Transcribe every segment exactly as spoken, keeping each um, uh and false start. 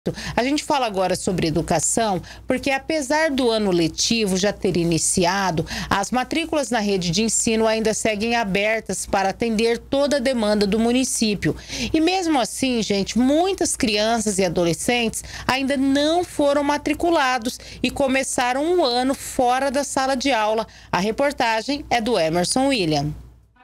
A gente fala agora sobre educação, porque apesar do ano letivo já ter iniciado, as matrículas na rede de ensino ainda seguem abertas para atender toda a demanda do município. E mesmo assim, gente, muitas crianças e adolescentes ainda não foram matriculados e começaram o ano fora da sala de aula. A reportagem é do Emerson William.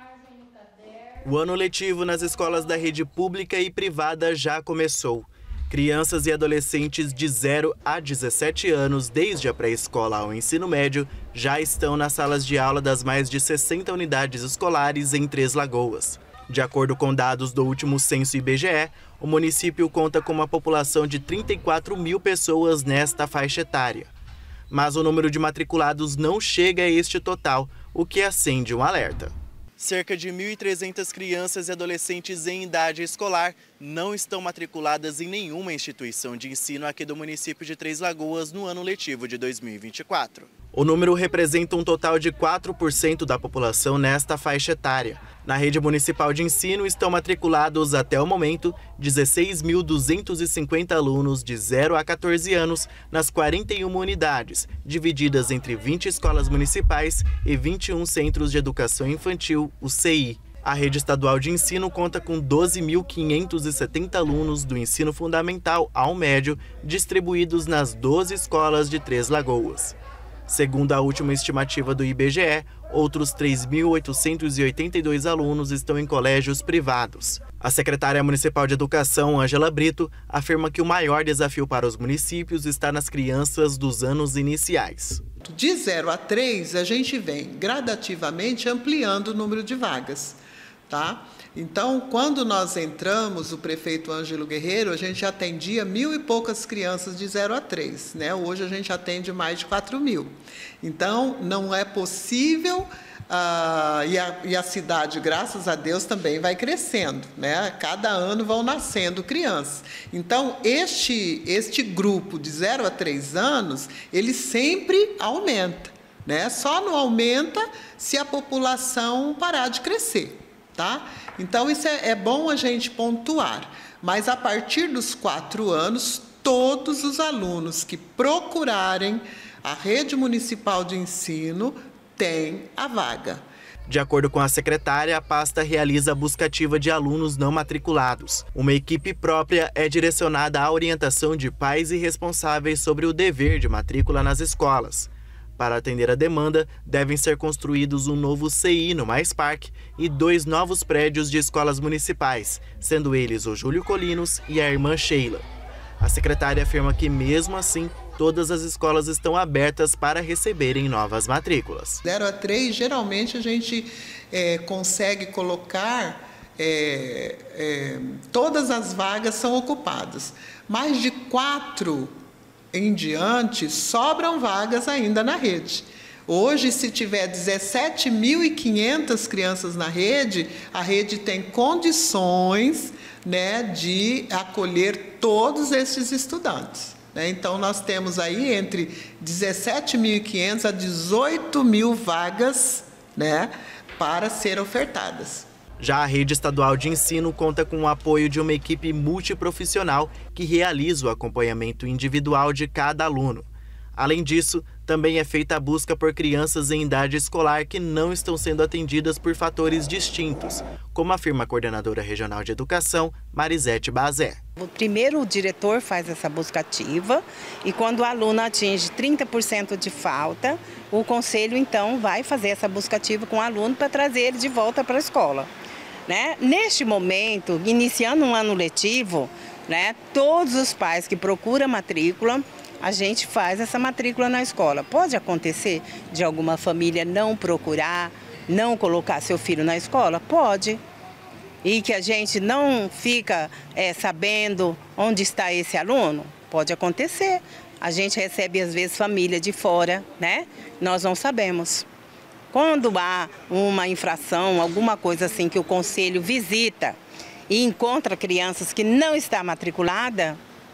O ano letivo nas escolas da rede pública e privada já começou. Crianças e adolescentes de zero a dezessete anos, desde a pré-escola ao ensino médio, já estão nas salas de aula das mais de sessenta unidades escolares em Três Lagoas. De acordo com dados do último censo I B G E, o município conta com uma população de trinta e quatro mil pessoas nesta faixa etária. Mas o número de matriculados não chega a este total, o que acende um alerta. Cerca de mil e trezentas crianças e adolescentes em idade escolar não estão matriculadas em nenhuma instituição de ensino aqui do município de Três Lagoas no ano letivo de dois mil e vinte e quatro. O número representa um total de quatro por cento da população nesta faixa etária. Na rede municipal de ensino estão matriculados até o momento dezesseis mil duzentos e cinquenta alunos de zero a quatorze anos nas quarenta e uma unidades, divididas entre vinte escolas municipais e vinte e um centros de educação infantil, o C I. A rede estadual de ensino conta com doze mil quinhentos e setenta alunos do ensino fundamental ao médio, distribuídos nas doze escolas de Três Lagoas. Segundo a última estimativa do I B G E, outros três mil oitocentos e oitenta e dois alunos estão em colégios privados. A secretária municipal de Educação, Ângela Brito, afirma que o maior desafio para os municípios está nas crianças dos anos iniciais. De zero a três, a gente vem gradativamente ampliando o número de vagas, tá? Então, quando nós entramos, o prefeito Ângelo Guerreiro, a gente atendia mil e poucas crianças de zero a três, né? Hoje a gente atende mais de quatro mil. Então, não é possível, ah, e, a, e a cidade, graças a Deus, também vai crescendo, né? Cada ano vão nascendo crianças. Então, este, este grupo de zero a três anos, ele sempre aumenta, né? Só não aumenta se a população parar de crescer. Tá? Então, isso é, é bom a gente pontuar, mas a partir dos quatro anos, todos os alunos que procurarem a rede municipal de ensino têm a vaga. De acordo com a secretária, a pasta realiza a busca ativa de alunos não matriculados. Uma equipe própria é direcionada à orientação de pais e responsáveis sobre o dever de matrícula nas escolas. Para atender a demanda, devem ser construídos um novo C I no Mais Parque e dois novos prédios de escolas municipais, sendo eles o Júlio Colinos e a Irmã Sheila. A secretária afirma que, mesmo assim, todas as escolas estão abertas para receberem novas matrículas. zero a três, geralmente a gente é, consegue colocar, é, é, todas as vagas são ocupadas. Mais de quatro em diante, sobram vagas ainda na rede. Hoje, se tiver dezessete mil e quinhentas crianças na rede, a rede tem condições, né, de acolher todos esses estudantes, né? Então, nós temos aí entre dezessete mil e quinhentas a dezoito mil vagas, né, para ser ofertadas. Já a rede estadual de ensino conta com o apoio de uma equipe multiprofissional que realiza o acompanhamento individual de cada aluno. Além disso, também é feita a busca por crianças em idade escolar que não estão sendo atendidas por fatores distintos, como afirma a coordenadora regional de educação, Marisete Bazé. Primeiro, o diretor faz essa busca ativa e quando o aluno atinge trinta por cento de falta, o conselho então vai fazer essa busca ativa com o aluno para trazer ele de volta para a escola. Né? Neste momento, iniciando um ano letivo, né, todos os pais que procuram matrícula, a gente faz essa matrícula na escola. Pode acontecer de alguma família não procurar, não colocar seu filho na escola? Pode. E que a gente não fica é, sabendo onde está esse aluno? Pode acontecer. A gente recebe, às vezes, família de fora, né? Nós não sabemos. Quando há uma infração, alguma coisa assim que o conselho visita e encontra crianças que não estão matriculadas,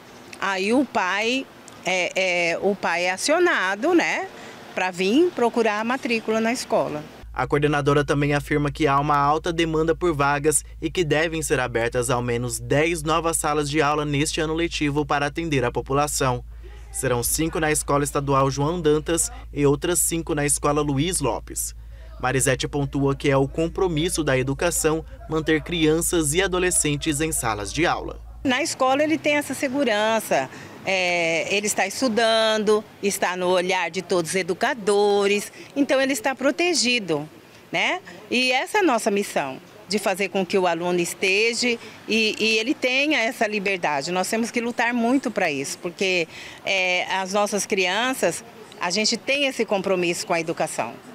aí o pai é, é, o pai é acionado, né, para vir procurar a matrícula na escola. A coordenadora também afirma que há uma alta demanda por vagas e que devem ser abertas ao menos dez novas salas de aula neste ano letivo para atender a população. Serão cinco na Escola Estadual João Dantas e outras cinco na Escola Luiz Lopes. Marisete pontua que é o compromisso da educação manter crianças e adolescentes em salas de aula. Na escola ele tem essa segurança, é, ele está estudando, está no olhar de todos os educadores, então ele está protegido, né? E essa é a nossa missão, de fazer com que o aluno esteja e, e ele tenha essa liberdade. Nós temos que lutar muito para isso, porque é, as nossas crianças, a gente tem esse compromisso com a educação.